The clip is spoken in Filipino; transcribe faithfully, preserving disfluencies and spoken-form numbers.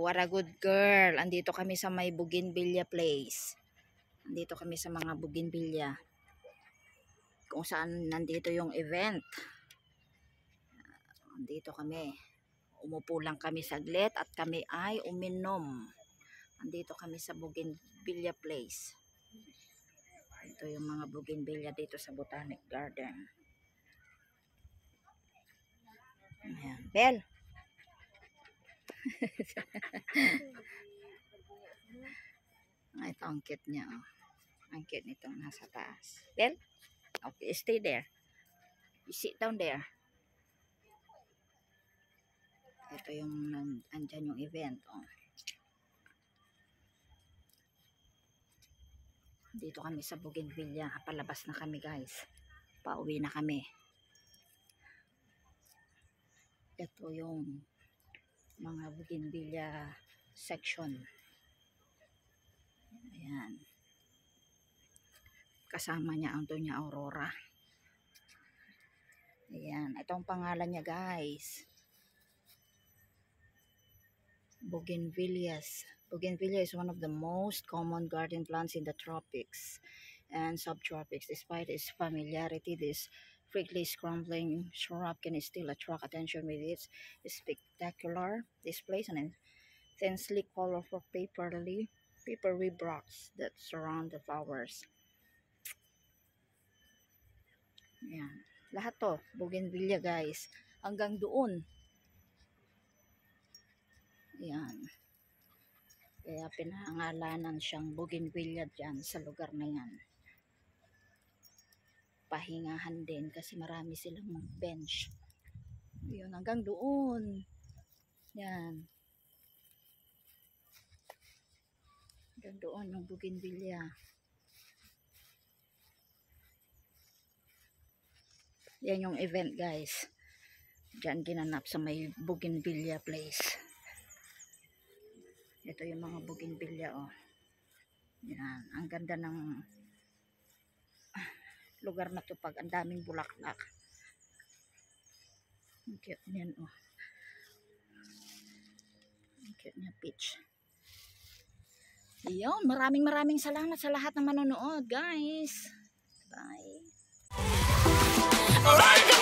what a good girl. Andito kami sa may Bougainvillea Place. Andito kami sa mga Bougainvillea. Kung saan nandito yung event. Andito kami. Umupo lang kami saglit at kami ay uminom. Andito kami sa Bougainvillea Place. Ito yung mga Bougainvillea dito sa Botanic Garden. Ayan. Bel! Ito ang cute niya. Oh. Ang cute nitong nasa taas. Bel? Okay, stay there. You sit down there. Ito yung andyan yung event. Oh. Dito kami sa Bougainvillea. Palabas na kami guys. Pauwi na kami. Ito yung mga Bougainvillea section. Ayan. Kasama niya ang Doña Aurora. Ayan. Ito ang pangalan niya guys. Bougainvilleas. Bougainvillea is one of the most common garden plants in the tropics and subtropics. Despite its familiarity, this frequently scrambling shrub can still attract attention with its spectacular displays and intensely colorful paperly papery bracts that surround the flowers. Ayan. Lahat to, Bougainvillea guys. Hanggang doon. Ayan. Kaya pinangalanan siyang Bougainvillea dyan sa lugar na yan. Pahingahan din kasi marami silang bench. Yun, hanggang doon. Yan. Hanggang doon yung Bougainvillea. Yan yung event guys. Diyan ginanap sa may Bougainvillea Place. Ito yung mga Bougainvillea oh. Yan, ang ganda ng lugar na to pag ang daming bulaklak. Ang cute niyan oh. Ang cute niya peach. Ayun, maraming maraming salamat sa lahat ng manonood guys. Bye.